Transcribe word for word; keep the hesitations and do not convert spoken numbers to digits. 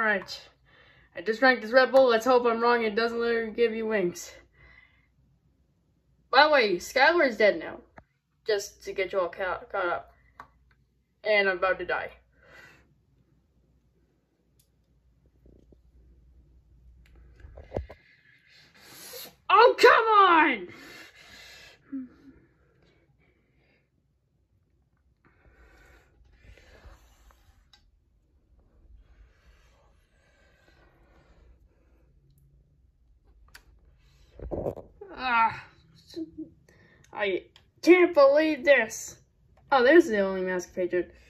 Alright. I just drank this Red Bull. Let's hope I'm wrong. It doesn't literally give you wings. By the way, Skylar is dead now. Just to get you all caught, caught up. And I'm about to die. Oh, come on! Ah, I can't believe this. Oh, there's the only mask patron.